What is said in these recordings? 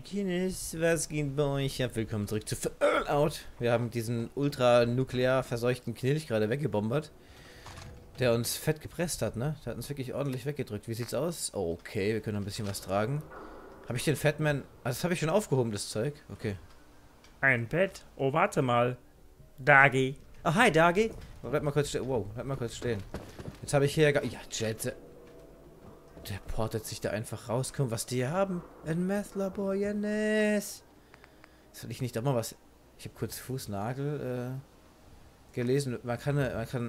Hallöchen, was geht bei euch? Ja, willkommen zurück zu Fallout. Wir haben diesen ultra-nuklear verseuchten Knilch gerade weggebombert, der uns fett gepresst hat, ne? Der hat uns wirklich ordentlich weggedrückt. Wie sieht's aus? Okay, wir können ein bisschen was tragen. Habe ich den Fatman... Also das habe ich schon aufgehoben, das Zeug. Okay. Ein Bett? Oh, warte mal. Dagi. Oh, hi, Dagi. Bleib mal kurz stehen. Wow, bleib mal kurz stehen. Jetzt habe ich hier... Ja, Jet... Der portet sich da einfach raus. Guck, was die hier haben. Ein Meth-Labor, Janis. Soll ich nicht doch mal was... Ich habe kurz Fußnagel gelesen. Man kann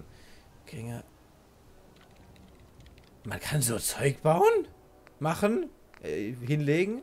so Zeug bauen? Machen? Hinlegen?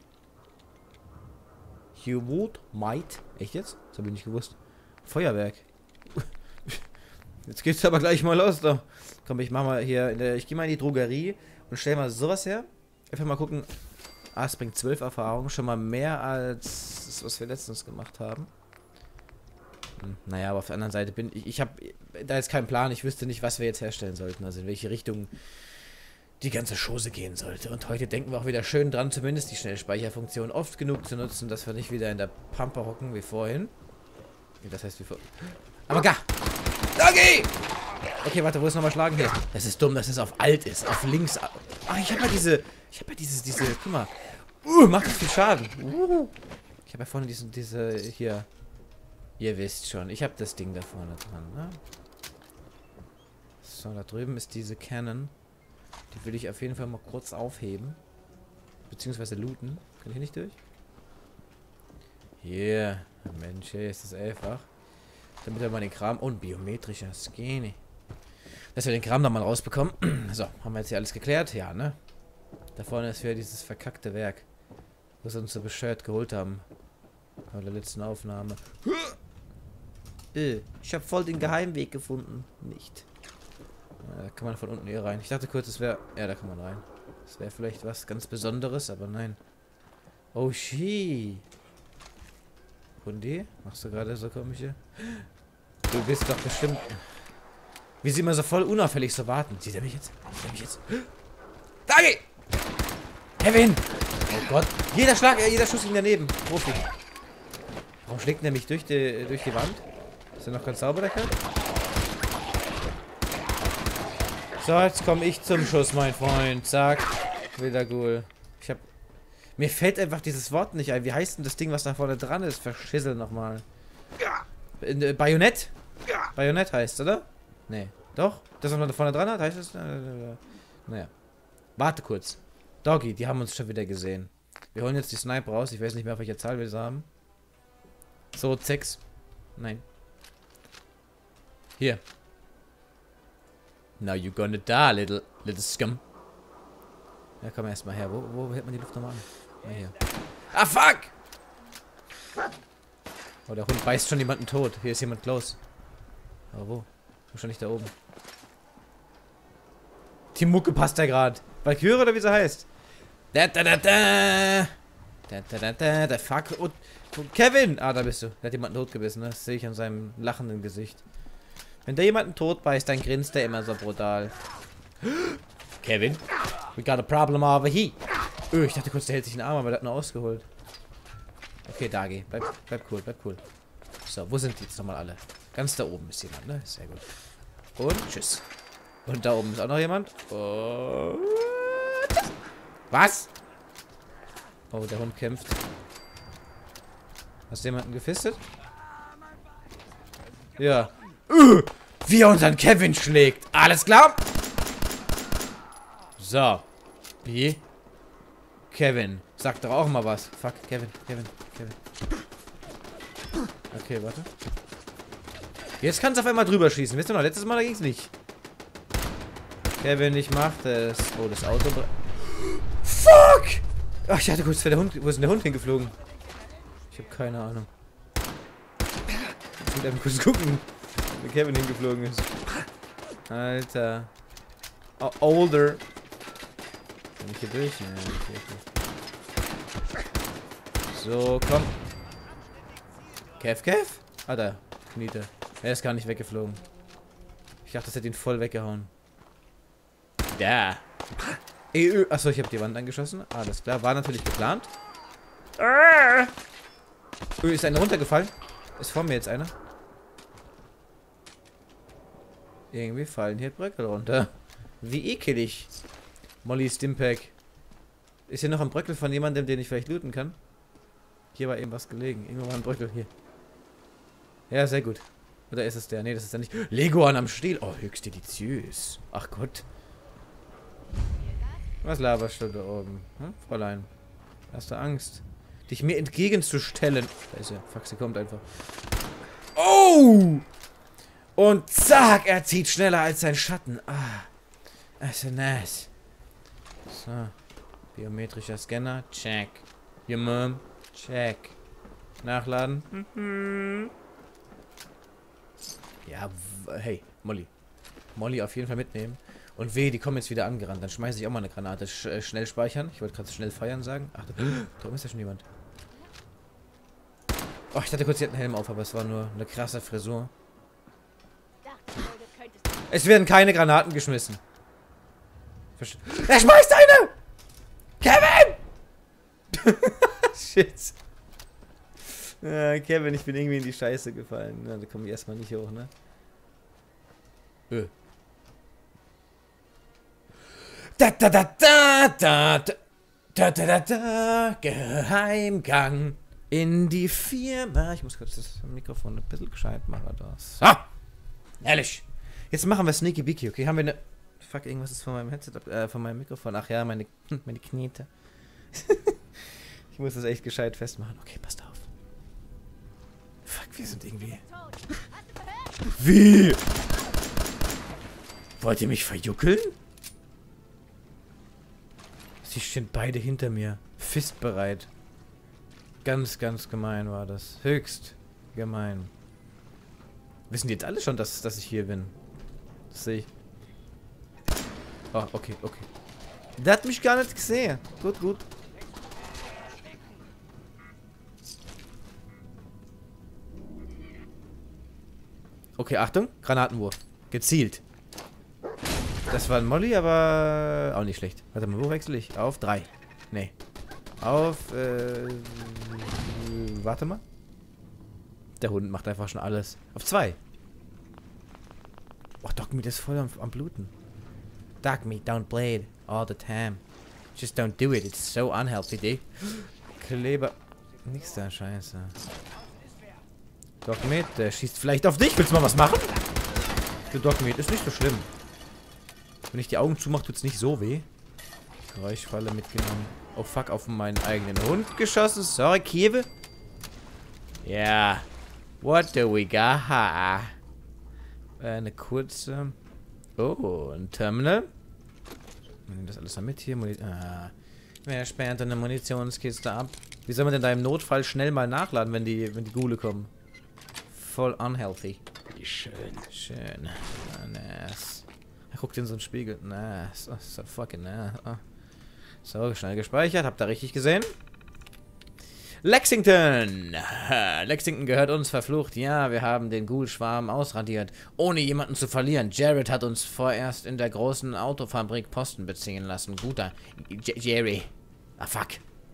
You would, might. Echt jetzt? Das habe ich nicht gewusst. Feuerwerk. Jetzt geht's aber gleich mal los, doch. Komm, ich mach mal hier... ich gehe mal in die Drogerie und stell mal sowas her. Einfach mal gucken. Ah, es bringt 12 Erfahrungen. Schon mal mehr als das, was wir letztens gemacht haben. Naja, aber auf der anderen Seite bin ich habe da jetzt keinen Plan. Ich wüsste nicht, was wir jetzt herstellen sollten. Also in welche Richtung die ganze Chose gehen sollte. Und heute denken wir auch wieder schön dran, zumindest die Schnellspeicherfunktion oft genug zu nutzen, dass wir nicht wieder in der Pampe hocken wie vorhin. Das heißt wie vorhin. Aber gar! Dagi! Okay, warte, wo ist nochmal schlagen hier? Das ist dumm, dass es auf Alt ist. Auf links. Ach, ich habe ja diese... Guck mal. Macht das viel Schaden. Ich habe ja vorne diese... Hier. Ihr wisst schon. Ich habe das Ding da vorne dran, ne? So, da drüben ist diese Cannon. Die will ich auf jeden Fall mal kurz aufheben. Beziehungsweise looten. Kann ich hier nicht durch? Hier. Mensch, hier ist das einfach. Damit wir mal den Kram... Oh, ein biometrischer Skinny. Dass wir den Kram da mal rausbekommen. So, haben wir jetzt hier alles geklärt? Ja, ne? Da vorne ist wieder dieses verkackte Werk. Wo sie uns so bescheuert geholt haben. Bei der letzten Aufnahme. Ich habe voll den Geheimweg gefunden. Nicht. Da kann man von unten hier rein. Ich dachte kurz, es wäre... Ja, da kann man rein. Das wäre vielleicht was ganz Besonderes, aber nein. Oh, shit. Hundi? Machst du gerade so komische? Du bist doch bestimmt... Wie sie immer so voll unauffällig so warten. Sieht er mich jetzt? Sieht er mich jetzt? Dagi! Kevin! Oh Gott. Jeder Schuss ging daneben. Profi. Warum schlägt er mich durch die Wand? Ist er noch ganz sauber, der Kerl? So, jetzt komme ich zum Schuss, mein Freund. Zack. Wieder cool. Mir fällt einfach dieses Wort nicht ein. Wie heißt denn das Ding, was da vorne dran ist? Verschissel nochmal. Bajonett? Bajonett heißt, oder? Nee. Doch? Das, was man da vorne dran hat, heißt es? Naja. Warte kurz. Doggy, die haben uns schon wieder gesehen. Wir holen jetzt die Sniper raus. Ich weiß nicht mehr, auf welcher Zahl wir sie haben. So, 6. Nein. Hier. Now you're gonna die, little scum. Ja, komm erstmal her. Wo hält man die Luft nochmal an? Ah, hier. Ah, fuck! Oh, der Hund beißt schon jemanden tot. Hier ist jemand close. Aber wo? Wahrscheinlich da oben. Die Mucke passt ja gerade. Valkyrie oder wie sie heißt? Da. Der fuck. Und Kevin! Ah, da bist du. Der hat jemanden totgebissen, ne? Das sehe ich an seinem lachenden Gesicht. Wenn der jemanden tot beißt, dann grinst der immer so brutal. Kevin? We got a problem over here. Ich dachte kurz, der hält sich den Arm, aber der hat nur ausgeholt. Okay, Dagi. Bleib cool, bleib cool. So, wo sind die jetzt nochmal alle? Ganz da oben ist jemand, ne? Sehr gut. Und tschüss. Und da oben ist auch noch jemand. Und... Was? Oh, der Hund kämpft. Hast du jemanden gefistet? Ja. Wie er unseren Kevin schlägt. Alles klar? So. Wie? Kevin. Sag doch auch mal was. Fuck, Kevin. Okay, warte. Jetzt kannst du auf einmal drüber schießen. Wisst ihr noch, letztes Mal da ging's nicht. Kevin, ich mach das. Oh, das Auto. Fuck! Ach, ich hatte kurz für der Hund. Wo ist denn der Hund hingeflogen? Ich habe keine Ahnung. Ich will einfach kurz gucken, wo Kevin hingeflogen ist. Alter. Oh, older. Kann ich hier durch? Ja, okay. So, komm. Kev? Ah, da. Kniete. Er ist gar nicht weggeflogen. Ich dachte, das hätte ihn voll weggehauen. Da. Achso, ich habe die Wand angeschossen. Alles klar. War natürlich geplant. Ah! Ist einer runtergefallen? Ist vor mir jetzt einer? Irgendwie fallen hier Bröckel runter. Wie ekelig. Molly Stimpack. Ist hier noch ein Bröckel von jemandem, den ich vielleicht looten kann? Hier war eben was gelegen. Irgendwo war ein Bröckel hier. Ja, sehr gut. Oder ist es der? Nee, das ist der nicht. Leguan am Stiel. Oh, höchst deliziös. Ach Gott. Was laberst du da oben? Hm, Fräulein? Hast du Angst, dich mir entgegenzustellen? Da ist er. Fuck, sie kommt einfach. Oh! Und zack, er zieht schneller als sein Schatten. Ah. Das ist nice. So. Biometrischer Scanner. Check. Your mom. Check. Nachladen. Ja, hey, Molly. Molly auf jeden Fall mitnehmen. Und weh, die kommen jetzt wieder angerannt. Dann schmeiße ich auch mal eine Granate. Schnell speichern. Ich wollte gerade schnell feiern sagen. Ach, da oben ist ja schon jemand. Oh, ich dachte kurz, sie hat einen Helm auf, aber es war nur eine krasse Frisur. Es werden keine Granaten geschmissen. Er schmeißt eine! Kevin! Shit. Kevin, ich bin irgendwie in die Scheiße gefallen. Na, da komme ich erstmal nicht hoch, ne? Da da da da da da da da da Geheimgang in die Firma. Ich muss kurz das Mikrofon ein bisschen gescheit machen. Das. Ah! Ehrlich. Jetzt machen wir Sneaky Beaky, okay? Haben wir eine. Fuck, irgendwas ist von meinem Headset, von meinem Mikrofon. Ach ja, meine Knete. Ich muss das echt gescheit festmachen. Okay, passt auf. Fuck, wir sind irgendwie. Wie? Wollt ihr mich verjuckeln? Sie stehen beide hinter mir. Fistbereit. Ganz, ganz gemein war das. Höchst gemein. Wissen die jetzt alle schon, dass ich hier bin? Das sehe ich. Oh, okay, okay. Der hat mich gar nicht gesehen. Gut, gut. Okay, Achtung. Granatenwurf. Gezielt. Das war ein Molly, aber auch nicht schlecht. Warte mal, wo wechsle ich? Auf 3. Nee. Auf, warte mal. Der Hund macht einfach schon alles. Auf 2. Oh, Dogmeat ist voll am Bluten. Dogmeat, don't play it all the time. Just don't do it. It's so unhealthy, dude. Kleber. Nix da, scheiße. Dogmeat, der schießt vielleicht auf dich. Willst du mal was machen? Der Dogmeat ist nicht so schlimm. Wenn ich die Augen zumache, tut's nicht so weh. Geräuschfalle mitgenommen. Oh fuck, auf meinen eigenen Hund geschossen. Sorry, Kiewe. Ja. Yeah. What do we got? Eine kurze. Oh, ein Terminal. Wir nehmen das alles mal mit hier. Wer sperrt eine Munitionskiste ab? Wie soll man denn da im Notfall schnell mal nachladen, wenn die Ghule kommen? Voll unhealthy. Wie schön. Schön. Nice. Er guckt in so einen Spiegel. Nice. Oh, so fucking nice. Oh. So, schnell gespeichert. Habt ihr richtig gesehen? Lexington! Lexington gehört uns, verflucht. Ja, wir haben den Ghoul-Schwarm ausradiert, ohne jemanden zu verlieren. Jared hat uns vorerst in der großen Autofabrik Posten beziehen lassen. Guter Jerry. Ah, fuck.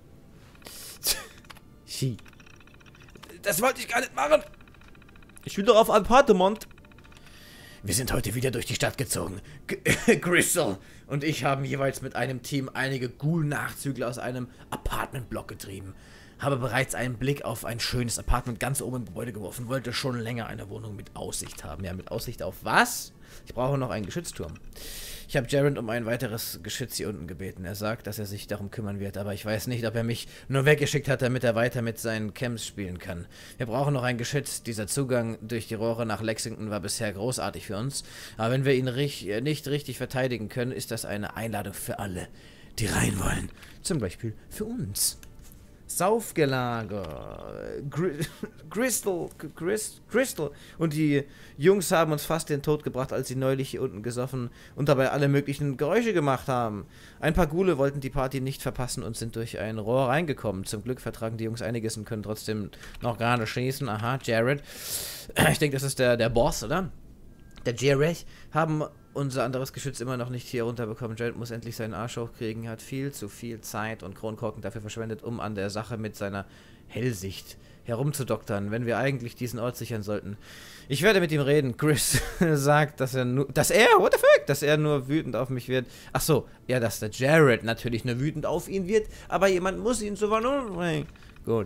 Das wollte ich gar nicht machen. Ich will doch auf Appartement. Wir sind heute wieder durch die Stadt gezogen. Crystal und ich haben jeweils mit einem Team einige Ghoul-Nachzügler aus einem Apartmentblock getrieben. Habe bereits einen Blick auf ein schönes Apartment ganz oben im Gebäude geworfen. Wollte schon länger eine Wohnung mit Aussicht haben. Ja, mit Aussicht auf was? Ich brauche noch einen Geschützturm. Ich habe Jared um ein weiteres Geschütz hier unten gebeten. Er sagt, dass er sich darum kümmern wird, aber ich weiß nicht, ob er mich nur weggeschickt hat, damit er weiter mit seinen Camps spielen kann. Wir brauchen noch ein Geschütz. Dieser Zugang durch die Rohre nach Lexington war bisher großartig für uns. Aber wenn wir ihn nicht richtig verteidigen können, ist das eine Einladung für alle, die rein wollen. Zum Beispiel für uns. Saufgelager. Crystal. Und die Jungs haben uns fast den Tod gebracht, als sie neulich hier unten gesoffen und dabei alle möglichen Geräusche gemacht haben. Ein paar Ghule wollten die Party nicht verpassen und sind durch ein Rohr reingekommen. Zum Glück vertragen die Jungs einiges und können trotzdem noch gerade schießen. Aha, Jared. Ich denke, das ist der Boss, oder? Der Jerech haben unser anderes Geschütz immer noch nicht hier runterbekommen. Jared muss endlich seinen Arsch hochkriegen. Er hat viel zu viel Zeit und Kronkorken dafür verschwendet, um an der Sache mit seiner Hellsicht herumzudoktern, wenn wir eigentlich diesen Ort sichern sollten. Ich werde mit ihm reden. Chris sagt, dass er nur wütend auf mich wird. Ach so, ja, dass der Jared natürlich nur wütend auf ihn wird, aber jemand muss ihn zur Vernunft bringen. Gut.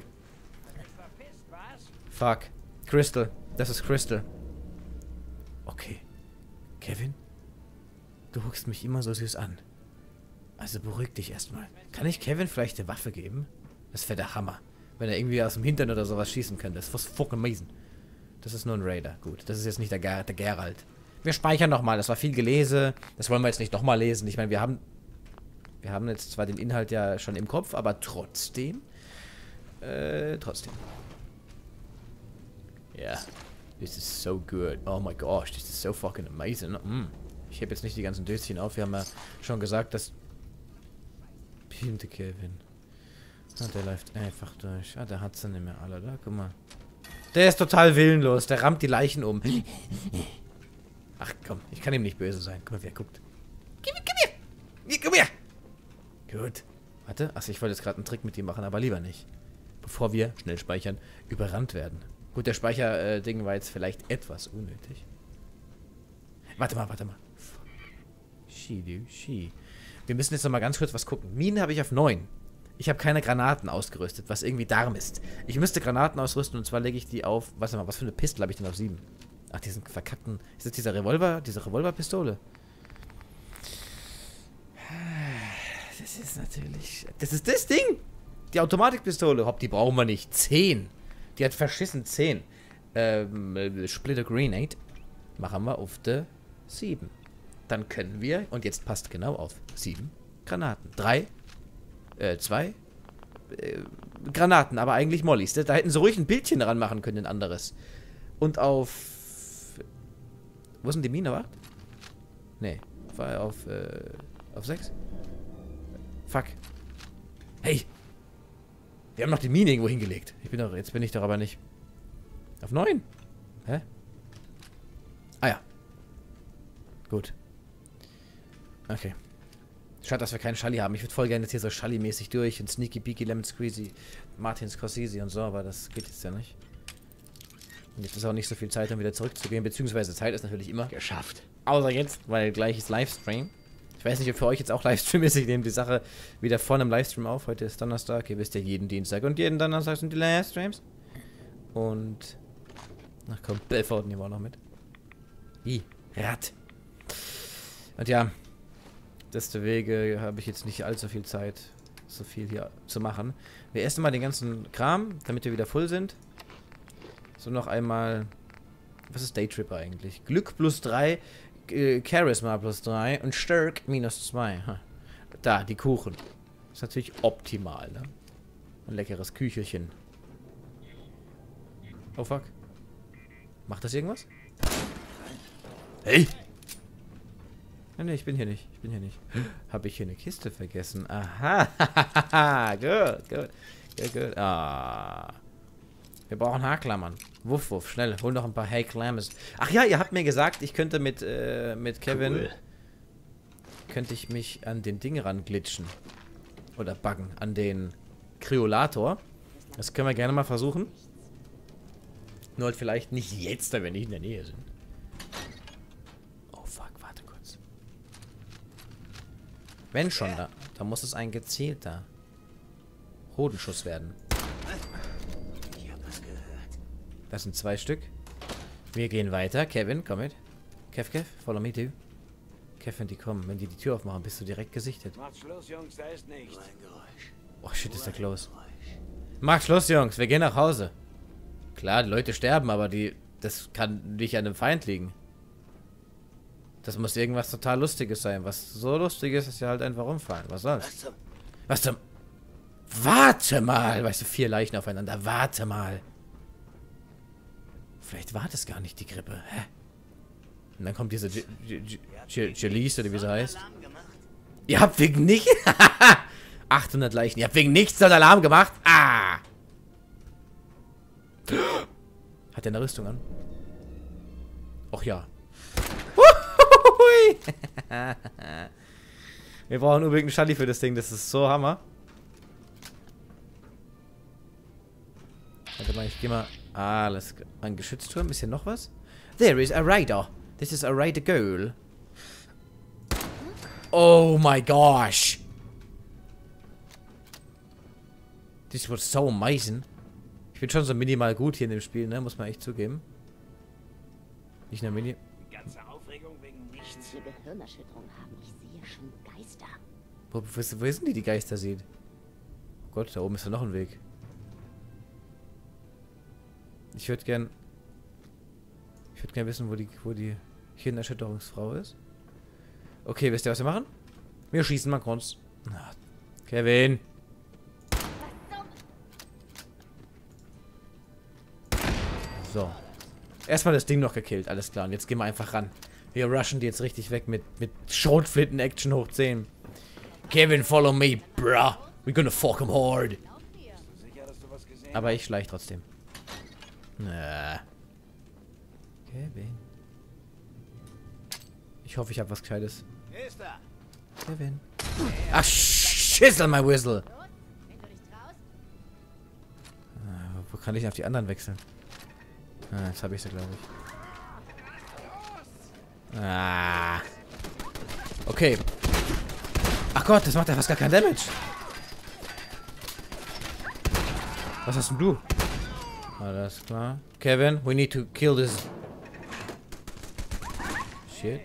Fuck. Crystal. Das ist Crystal. Okay. Kevin? Du guckst mich immer so süß an. Also beruhig dich erstmal. Kann ich Kevin vielleicht eine Waffe geben? Das wäre der Hammer. Wenn er irgendwie aus dem Hintern oder sowas schießen könnte. Das ist fucking amazing. Das ist nur ein Raider. Gut, das ist jetzt nicht der Geralt. Wir speichern nochmal. Das war viel Gelese. Das wollen wir jetzt nicht nochmal lesen. Ich meine, wir haben jetzt zwar den Inhalt ja schon im Kopf, aber trotzdem. Ja. This is so good. Oh my gosh, this is so fucking amazing. Ich heb jetzt nicht die ganzen Döschen auf. Wir haben ja schon gesagt, dass... Pinte Kevin. Ah, der läuft einfach durch. Ah, der hat sie nicht mehr alle, da. Guck mal. Der ist total willenlos. Der rammt die Leichen um. Ach komm, ich kann ihm nicht böse sein. Guck mal, wer guckt. Komm her! Komm her! Gut. Warte. Achso, ich wollte jetzt gerade einen Trick mit ihm machen, aber lieber nicht. Bevor wir, schnell speichern, überrannt werden. Gut, der Speicher-Ding war jetzt vielleicht etwas unnötig. Warte mal. Fuck. She. Wir müssen jetzt noch mal ganz kurz was gucken. Minen habe ich auf 9. Ich habe keine Granaten ausgerüstet, was irgendwie Darm ist. Ich müsste Granaten ausrüsten und zwar lege ich die auf... Warte mal, was für eine Pistole habe ich denn auf 7? Ach, diesen verkackten... Ist das dieser Revolver? Diese Revolverpistole? Das ist natürlich... Das ist das Ding! Die Automatikpistole. Hopp, die brauchen wir nicht. 10. Die hat verschissen 10. Splitter Grenade machen wir auf der 7. Dann können wir, und jetzt passt genau auf, 7 Granaten. 2 Granaten, aber eigentlich Mollys. Da hätten sie ruhig ein Bildchen dran machen können, ein anderes. Und auf... Wo sind die Mine, wa? Nee, war auf 6? Fuck. Hey! Wir haben noch die Mine irgendwo hingelegt. Jetzt bin ich doch aber nicht. Auf 9? Hä? Ah ja. Gut. Okay. Schade, dass wir keinen Schalli haben. Ich würde voll gerne jetzt hier so Schalli-mäßig durch und Sneaky Peaky Lemon Squeezy, Martin Scorsese und so, aber das geht jetzt ja nicht. Und jetzt ist auch nicht so viel Zeit, um wieder zurückzugehen, beziehungsweise Zeit ist natürlich immer geschafft. Außer jetzt, weil gleich ist Livestream. Ich weiß nicht, ob für euch jetzt auch Livestream ist. Ich nehme die Sache wieder vor einem Livestream auf. Heute ist Donnerstag. Ihr wisst ja, jeden Dienstag und jeden Donnerstag sind die Livestreams. Und... Ach komm, Belfort nehmen wir auch noch mit. Rat. Und ja, deswegen habe ich jetzt nicht allzu viel Zeit, so viel hier zu machen. Wir essen mal den ganzen Kram, damit wir wieder voll sind. So, noch einmal... Was ist Daytripper eigentlich? Glück plus 3... Charisma plus 3 und Stärk minus 2. Da, die Kuchen. Ist natürlich optimal, ne? Ein leckeres Küchelchen. Oh fuck. Macht das irgendwas? Hey! Nee, ich bin hier nicht. Habe ich hier eine Kiste vergessen? Aha! Gut. Ah. Wir brauchen Haarklammern. Wuff, wuff, schnell. Hol noch ein paar Haarklammern. Ach ja, ihr habt mir gesagt, ich könnte mit Kevin... Cool. Könnte ich mich an den Ding ranglitschen. Oder buggen. An den Kryolator. Das können wir gerne mal versuchen. Nur halt vielleicht nicht jetzt, da wir nicht in der Nähe sind. Oh fuck, warte kurz. Wenn schon, da muss es ein gezielter Hodenschuss werden. Das sind 2 Stück. Wir gehen weiter. Kevin, komm mit. Kev, follow me too. Kevin, die kommen. Wenn die Tür aufmachen, bist du direkt gesichtet. Macht Schluss, Jungs, da ist nichts. Oh shit, ist der close. Macht Schluss, Jungs, wir gehen nach Hause. Klar, die Leute sterben, aber das kann nicht an einem Feind liegen. Das muss irgendwas total Lustiges sein. Was so lustig ist, dass sie halt einfach umfallen. Was soll's? Was zum... Warte mal! Weißt du, 4 Leichen aufeinander. Warte mal. Vielleicht war das gar nicht die Grippe. Hä? Und dann kommt diese Jelice, oder wie sie heißt. Ihr habt wegen nicht... 800 Leichen. Ihr habt wegen nichts so einen Alarm gemacht. Ah! Hat er eine Rüstung an? Och ja. Wir brauchen unbedingt einen Schalli für das Ding, das ist so Hammer. Warte mal, ich geh mal. Alles klar. Ein Geschützturm, ist hier noch was? There is a radar. This is a radar goal. Oh my gosh. This was so amazing. Ich bin schon so minimal gut hier in dem Spiel, ne? Muss man echt zugeben. Nicht nur mini. Die ganze Aufregung wegen nichts. Die Gehirnerschütterung haben. Ich sehe schon Geister. Wo sind die Geister sieht? Oh Gott, da oben ist ja noch ein Weg. Ich würde gern wissen, wo die Hirnerschütterungsfrau ist. Okay, wisst ihr, was wir machen? Wir schießen mal kurz. Na, Kevin. So. Erstmal das Ding noch gekillt, alles klar. Und jetzt gehen wir einfach ran. Wir rushen die jetzt richtig weg mit Schrotflinten-Action hoch 10. Kevin, follow me, bruh. We're gonna fuck him hard. Sicher, dass du was gesehen Aber ich schleich trotzdem. Na. Kevin. Ich hoffe, ich habe was Gescheites. hast? Ist da. Kevin. Ach, schissel my whistle. Wenn du dich traust, Wo kann ich auf die anderen wechseln? Jetzt habe ich sie, glaube ich. Okay. Ach Gott, das macht ja fast gar keinen Damage. Was hast denn du? Alles klar. Kevin, we need to kill this. Shit.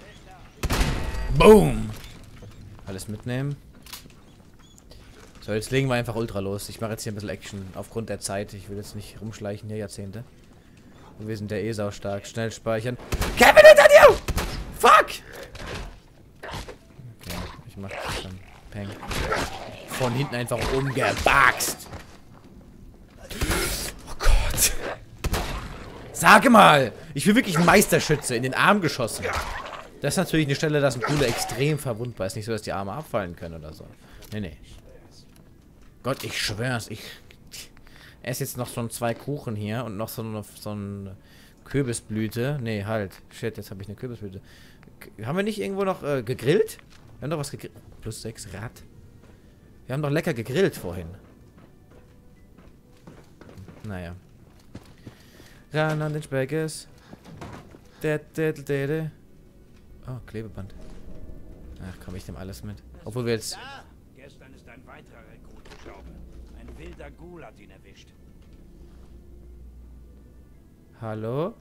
Boom! Alles mitnehmen. So, jetzt legen wir einfach ultra los. Ich mache jetzt hier ein bisschen Action. Aufgrund der Zeit. Ich will jetzt nicht rumschleichen hier Jahrzehnte. Und wir sind ja eh saustark. Schnell speichern. Kevin, hinter dir! Fuck! Okay, ich mach das dann. Peng. Von hinten einfach umgebaxt. Oh Gott. Sage mal! Ich will wirklich einen Meisterschütze in den Arm geschossen. Das ist natürlich eine Stelle, dass ein Cooler extrem verwundbar ist. Nicht so, dass die Arme abfallen können oder so. Nee. Gott, ich schwör's. Ich esse jetzt noch so 2 Kuchen hier und noch so eine Kürbisblüte. Nee, halt. Shit, jetzt habe ich eine Kürbisblüte. Haben wir nicht irgendwo noch gegrillt? Wir haben doch was gegrillt. Plus 6 Rad. Wir haben doch lecker gegrillt vorhin. Naja. Ran an den Speckes. Oh, Klebeband. Ach komm, ich nehme alles mit. Obwohl wir jetzt... Da! Gestern ist ein weiterer Rekrut gestorben. Ein wilder Ghoul hat ihn erwischt. Hallo?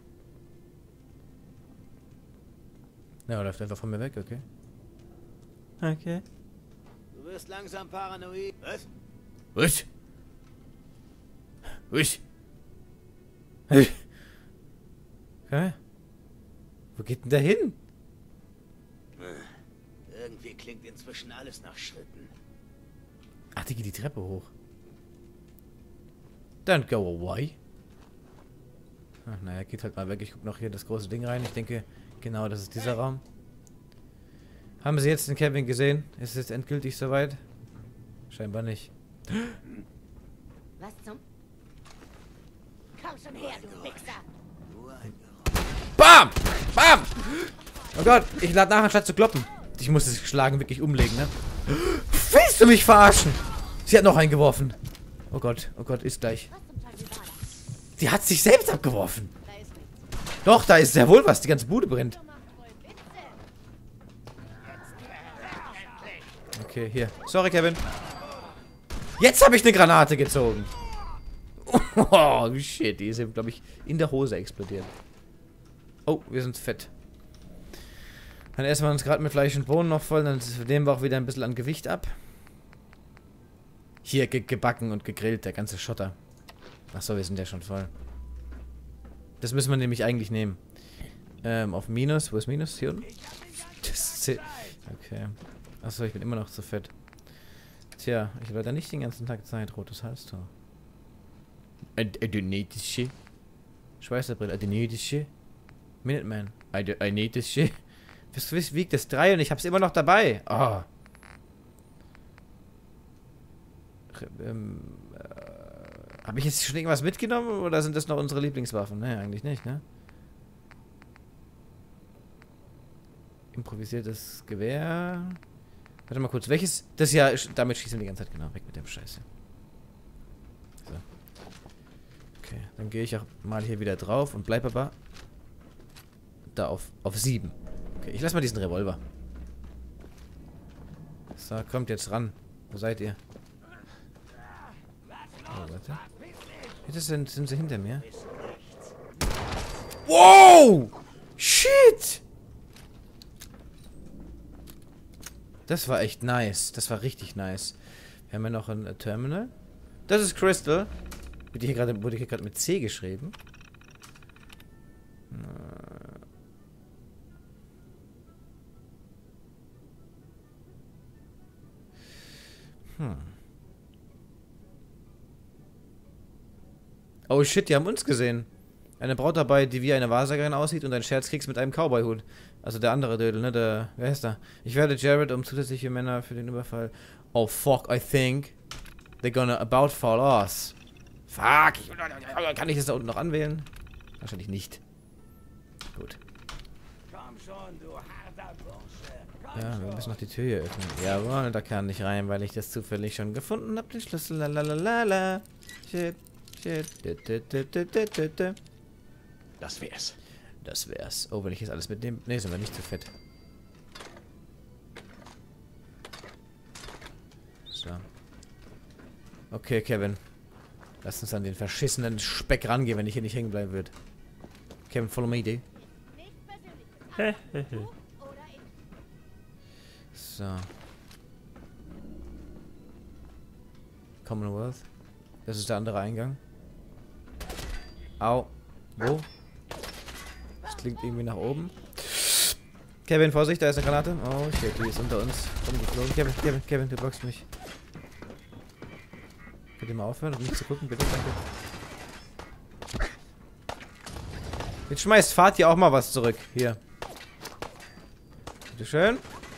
Ja, er läuft einfach von mir weg, okay. Okay. Du wirst langsam paranoid. Was? Was? Was? Hä? Wo geht denn der hin? Irgendwie klingt inzwischen alles nach Schritten. Ach, die geht die Treppe hoch. Don't go away. Ach, naja, geht halt mal weg. Ich guck noch hier das große Ding rein. Ich denke, genau, das ist dieser Raum. Haben Sie jetzt den Kevin gesehen? Ist es jetzt endgültig soweit? Scheinbar nicht. was zum... Komm schon her, du Wichser! BAM! BAM! Oh Gott, ich lade nach, anstatt zu kloppen. Ich muss das Schlagen wirklich umlegen, ne? Willst du mich verarschen? Sie hat noch einen geworfen. Oh Gott, ist gleich. Was zum Teufel war das? Sie hat sich selbst abgeworfen. Da ist nichts. Doch, da ist sehr wohl was. Die ganze Bude brennt. Du machst wohl Witze. Okay, hier. Sorry, Kevin. Jetzt habe ich eine Granate gezogen. Oh, shit. Die ist, glaube ich, in der Hose explodiert. Oh, wir sind fett. Dann essen wir uns gerade mit Fleisch und Bohnen noch voll. Dann nehmen wir auch wieder ein bisschen an Gewicht ab. Hier, gebacken und gegrillt, der ganze Schotter. Achso, wir sind ja schon voll. Das müssen wir nämlich eigentlich nehmen. Auf Minus. Wo ist Minus? Hier unten? Okay. Achso, ich bin immer noch zu fett. Tja, ich habe leider nicht den ganzen Tag Zeit. Rotes Halstor. I don't need this shit. Schweißerbrille. I don't need this shit. Minuteman. I need this shit. Was wiegt das 3 und ich hab's immer noch dabei. Oh. Habe ich jetzt schon irgendwas mitgenommen oder sind das noch unsere Lieblingswaffen? Ne, eigentlich nicht, ne? Improvisiertes Gewehr. Warte mal kurz, welches? Das ja, damit schießen wir die ganze Zeit, genau, weg mit dem Scheiße. So. Okay, dann gehe ich auch mal hier wieder drauf und bleib aber da auf 7. Okay, ich lasse mal diesen Revolver. So, kommt jetzt ran. Wo seid ihr? Oh, warte. Jetzt sind sie hinter mir. Wow! Shit! Das war echt nice. Das war richtig nice. Wir haben ja noch ein Terminal. Das ist Crystal. Wurde hier gerade mit C geschrieben. Oh shit, die haben uns gesehen. Eine Braut dabei, die wie eine Wahrsagerin aussieht und einen Scherzkeks mit einem Cowboy-Hut. Also der andere Dödel, ne? Wer ist da? Ich werde Jared um zusätzliche Männer für den Überfall. Oh fuck, I think they're gonna about fall us. Fuck, kann ich das da unten noch anwählen? Wahrscheinlich nicht. Gut. Komm schon, du harter Bursche. Ja, wir müssen noch die Tür hier öffnen. Jawohl, da kann ich rein, weil ich das zufällig schon gefunden habe. Den Schlüssel, lalalala. Shit, shit. Das wär's. Das wär's. Oh, wenn ich jetzt alles mitnehme. Ne, sind wir nicht zu fett. So. Okay, Kevin. Lass uns an den verschissenen Speck rangehen, wenn ich hier nicht hängen bleiben würde. Kevin, follow me, dude. Nicht persönlich. Hehehe. Oder ich. So. Commonwealth. Das ist der andere Eingang. Au. Wo? Das klingt irgendwie nach oben. Kevin, Vorsicht, da ist eine Granate. Oh shit, die ist unter uns rumgeflogen. Kevin, du blockst mich. Könnt ihr mal aufhören und nicht zu gucken, bitte? Danke. Jetzt schmeißt Fatih auch mal was zurück. Hier. Bitteschön.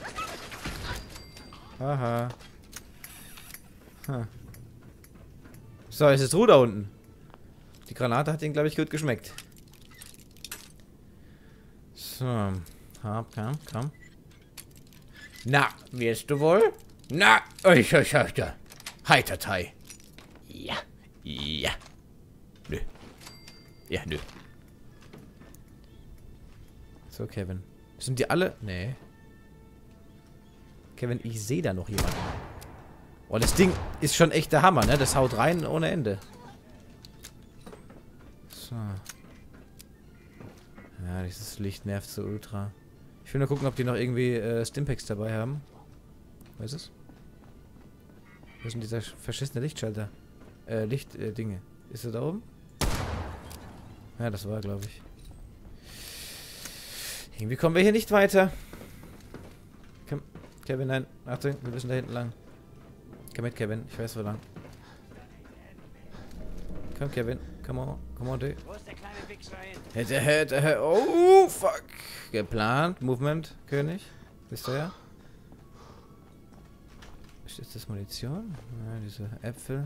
Haha. Huh. So, jetzt ist Ruhe da unten. Die Granate hat ihn, glaube ich, gut geschmeckt. So. Komm. Na, wirst du wohl? Na, Heitertei. Ja. Nö. Ja, nö. So, Kevin. Sind die alle? Nee. Kevin, ich sehe da noch jemanden. Oh, das Ding ist schon echt der Hammer, ne? Das haut rein ohne Ende. So. Ja, dieses Licht nervt so ultra. Ich will nur gucken, ob die noch irgendwie Stimpaks dabei haben. Was ist es? Wo ist denn dieser verschissene Lichtschalter? Lichtdinge. Ist er da oben? Ja, das war, glaube ich. Irgendwie kommen wir hier nicht weiter. Komm, Kevin, nein. Achtung, wir müssen da hinten lang. Komm mit, Kevin. Ich weiß, wo lang. Komm, Kevin. Come on, dude. Wo ist der kleine Wichser hin? Oh, fuck. Geplant. Movement, König. Wisst ihr ja? Ist das Munition? Ja, diese Äpfel.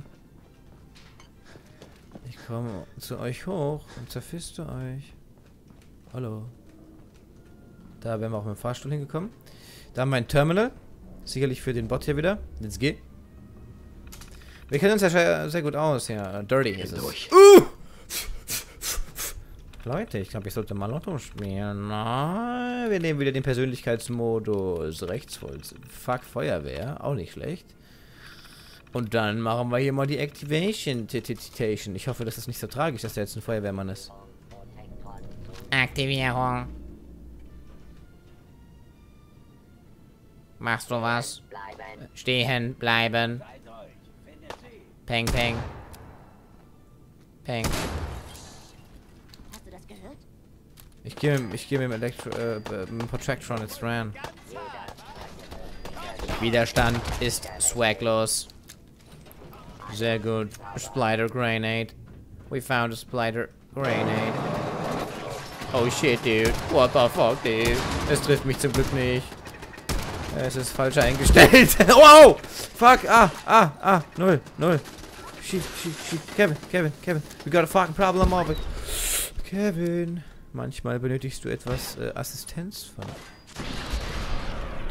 Ich komme zu euch hoch und zerfiste euch. Hallo. Da wären wir auch mit dem Fahrstuhl hingekommen. Da haben wir ein Terminal. Sicherlich für den Bot hier wieder. Let's go. Wir kennen uns ja sehr gut aus. Ja, Dirty ist es. Leute, ich glaube, ich sollte mal Lotto spielen. Na, wir nehmen wieder den Persönlichkeitsmodus. Rechtsvoll. Fuck, Feuerwehr. Auch nicht schlecht. Und dann machen wir hier mal die Activation. Ich hoffe, das ist nicht so tragisch, dass der jetzt ein Feuerwehrmann ist. Aktivierung. Machst du was? Stehen bleiben. Seid euch. Findet sie. Peng, peng. Peng. Hast du das gehört? Ich gehe mit dem Protractron jetzt ran. Widerstand ist swaglos. Sehr gut. Splitter Grenade. We found a Splitter Grenade. Oh shit, dude. What the fuck, dude? Es trifft mich zum Glück nicht. Es ist falsch eingestellt. Wow! Fuck! Null. Shit. Kevin. We got a fucking problem of it. Kevin. Manchmal benötigst du etwas Assistenz von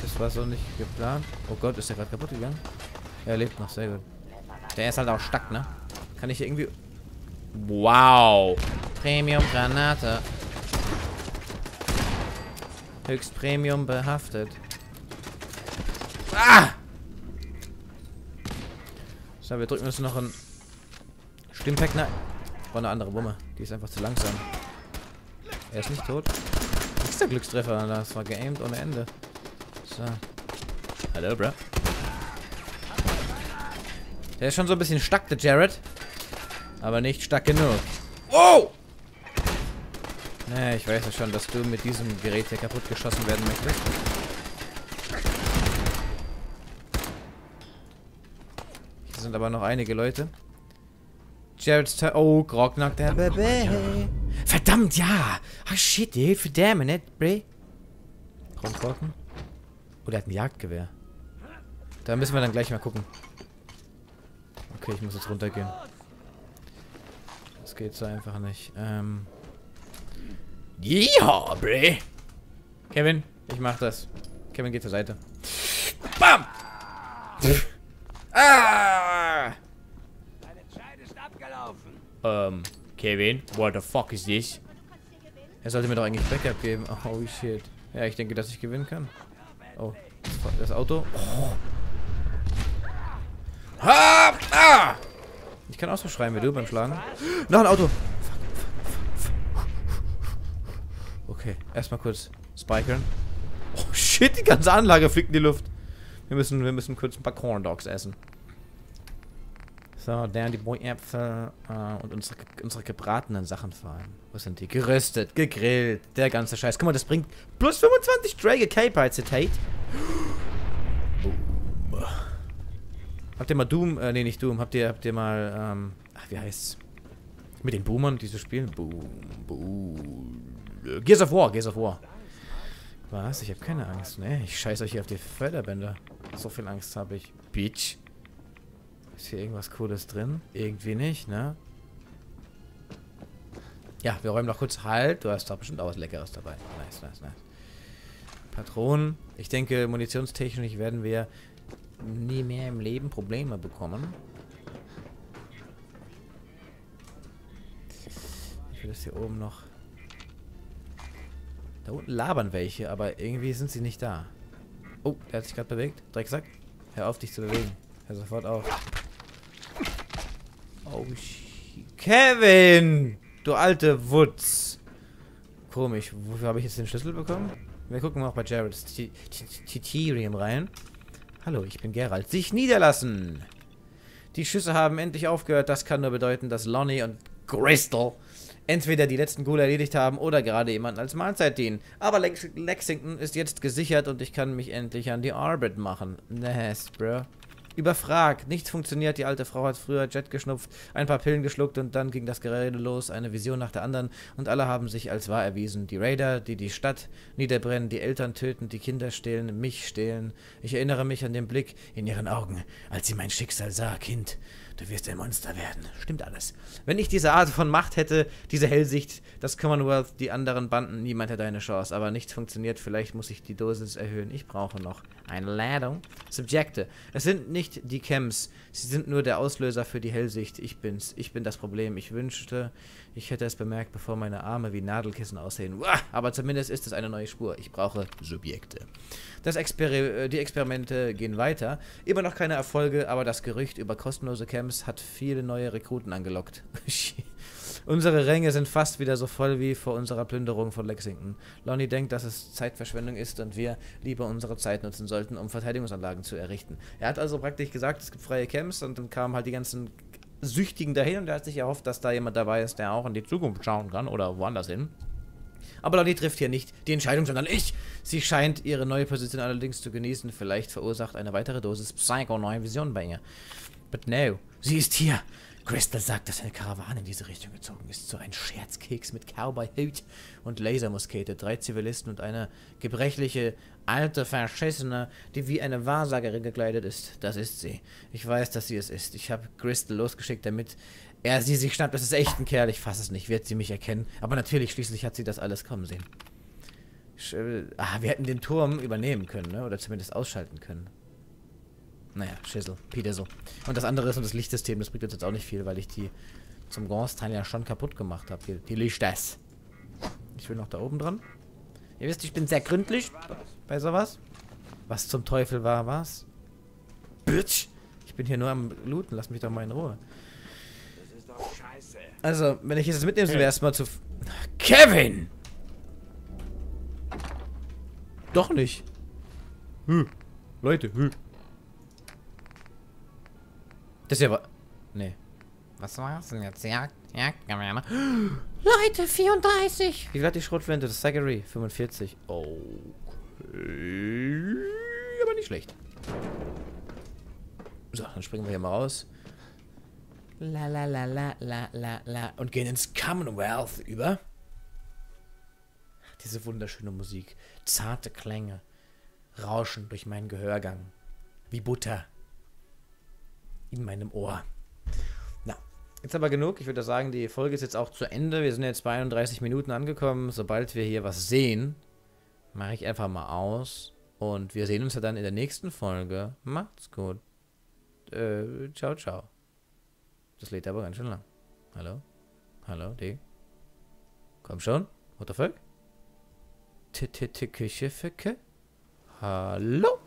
Das war so nicht geplant. Oh Gott, ist der gerade kaputt gegangen? Er lebt noch, sehr gut. Der ist halt auch stuck, ne? Kann ich hier irgendwie... Wow! Premium-Granate. Höchst Premium behaftet. Ah! So, wir drücken uns noch ein Stimmpack. Nein. War eine andere Wumme. Die ist einfach zu langsam. Er ist nicht tot. Das ist der Glückstreffer. Das war geaimt ohne Ende. So. Hallo, bro. Der ist schon so ein bisschen stuck, der Jared. Aber nicht stark genug. Wow! Nee, ich weiß ja schon, dass du mit diesem Gerät hier kaputt geschossen werden möchtest. Hier sind aber noch einige Leute. Jared's oh, Grognak, der Baby. Verdammt, ja! Ah, shit, die Hilfe, damn it, Bray. Kronkorken. Oh, der hat ein Jagdgewehr. Da müssen wir dann gleich mal gucken. Okay, ich muss jetzt runtergehen. Das geht so einfach nicht. Ja, Bray. Kevin, ich mach das. Kevin geht zur Seite. Bam! Ah! Deine Zeit ist abgelaufen. Kevin, what the fuck is this? Er sollte mir doch eigentlich Backup geben. Oh, shit. Ja, ich denke, dass ich gewinnen kann. Oh, das Auto. Oh. Ha! Ah! Ich kann auch so schreien wie du beim Schlagen. Noch ein Auto. Okay, erstmal kurz spikern. Oh shit, die ganze Anlage fliegt in die Luft. Wir müssen kurz ein paar Corn Dogs essen. So, dann die Boy-Äpfel und unsere gebratenen Sachen vor allem. Wo sind die? Geröstet, gegrillt, der ganze Scheiß. Guck mal, das bringt plus 25 Drake K-Pie Zitate. Boom. Habt ihr mal Doom, nee, nicht Doom, habt ihr mal, ach, wie heißt's? Mit den Boomern, die so spielen? Boom, boom. Gears of War. Was? Ich habe keine Angst. Ne, ich scheiße euch hier auf die Förderbänder. So viel Angst habe ich. Bitch. Ist hier irgendwas Cooles drin? Irgendwie nicht, ne? Ja, wir räumen noch kurz Halt. Du hast da bestimmt auch was Leckeres dabei. Nice. Patronen. Ich denke, munitionstechnisch werden wir nie mehr im Leben Probleme bekommen. Ich will das hier oben noch... Da unten labern welche, aber irgendwie sind sie nicht da. Oh, der hat sich gerade bewegt. Drecksack. Hör auf, dich zu bewegen. Hör sofort auf. Oh, Kevin! Du alte Wutz. Komisch. Wofür habe ich jetzt den Schlüssel bekommen? Wir gucken mal auch bei Jared's Titirium rein. Hallo, ich bin Geralt. Sich niederlassen! Die Schüsse haben endlich aufgehört. Das kann nur bedeuten, dass Lonnie und Crystal entweder die letzten Ghoul erledigt haben oder gerade jemanden als Mahlzeit dienen. Aber Lexington ist jetzt gesichert und ich kann mich endlich an die Arbeit machen. Nice, bro. Überfragt. Nichts funktioniert. Die alte Frau hat früher Jet geschnupft, ein paar Pillen geschluckt und dann ging das Gerede los. Eine Vision nach der anderen und alle haben sich als wahr erwiesen. Die Raider, die die Stadt niederbrennen, die Eltern töten, die Kinder stehlen, mich stehlen. Ich erinnere mich an den Blick in ihren Augen, als sie mein Schicksal sah. Kind, du wirst ein Monster werden. Stimmt alles. Wenn ich diese Art von Macht hätte, diese Hellsicht, das Commonwealth, die anderen Banden, niemand hätte eine Chance. Aber nichts funktioniert. Vielleicht muss ich die Dosis erhöhen. Ich brauche noch eine Ladung. Subjekte. Es sind nicht die Chems. Sie sind nur der Auslöser für die Hellsicht. Ich bin's. Ich bin das Problem. Ich wünschte, ich hätte es bemerkt, bevor meine Arme wie Nadelkissen aussehen. Uah, aber zumindest ist es eine neue Spur. Ich brauche Subjekte. Die Experimente gehen weiter. Immer noch keine Erfolge, aber das Gerücht über kostenlose Camps hat viele neue Rekruten angelockt. Unsere Ränge sind fast wieder so voll wie vor unserer Plünderung von Lexington. Lonnie denkt, dass es Zeitverschwendung ist und wir lieber unsere Zeit nutzen sollten, um Verteidigungsanlagen zu errichten. Er hat also praktisch gesagt, es gibt freie Camps und dann kamen halt die ganzen Süchtigen dahin und er hat sich erhofft, dass da jemand dabei ist, der auch in die Zukunft schauen kann oder woanders hin. Aber Lonnie trifft hier nicht die Entscheidung, sondern ich. Sie scheint ihre neue Position allerdings zu genießen. Vielleicht verursacht eine weitere Dosis Psycho neue Visionen bei ihr. But no, sie ist hier. Crystal sagt, dass eine Karawane in diese Richtung gezogen ist. So ein Scherzkeks mit Cowboy-Hut und Lasermuskete. 3 Zivilisten und eine gebrechliche, alte Verschissene, die wie eine Wahrsagerin gekleidet ist. Das ist sie. Ich weiß, dass sie es ist. Ich habe Crystal losgeschickt, damit er sie sich schnappt. Das ist echt ein Kerl. Ich fasse es nicht. Wird sie mich erkennen? Aber natürlich, schließlich hat sie das alles kommen sehen. Wir hätten den Turm übernehmen können, ne? Oder zumindest ausschalten können. Naja, Schissel. Peter so. Und das andere ist und das Lichtsystem, das bringt uns jetzt auch nicht viel, weil ich die zum Großteil ja schon kaputt gemacht habe. Die Lichters. Ich will noch da oben dran. Ihr wisst, ich bin sehr gründlich bei sowas. Was zum Teufel war was? Bitch! Ich bin hier nur am Looten, lass mich doch mal in Ruhe. Das ist doch scheiße. Also, wenn ich jetzt mitnehme, sind wir erstmal zu... Kevin! Doch nicht. Leute, Das ist ja... Nee. Was war's denn jetzt? Ja, kann man ja machen. Leute, 34! Wie viel hat die Schrotflinte? Das ist Zachary. 45. Okay. Aber nicht schlecht. So, dann springen wir hier mal raus. La la la la la la la. Und gehen ins Commonwealth über. Diese wunderschöne Musik. Zarte Klänge. Rauschen durch meinen Gehörgang. Wie Butter. In meinem Ohr. Na, jetzt aber genug. Ich würde sagen, die Folge ist jetzt auch zu Ende. Wir sind jetzt bei 31 Minuten angekommen. Sobald wir hier was sehen, mache ich einfach mal aus. Und wir sehen uns ja dann in der nächsten Folge. Macht's gut. Ciao, ciao. Das lädt aber ganz schön lang. Hallo? Hallo, D? Komm schon. What the fuck? Küche. Hallo?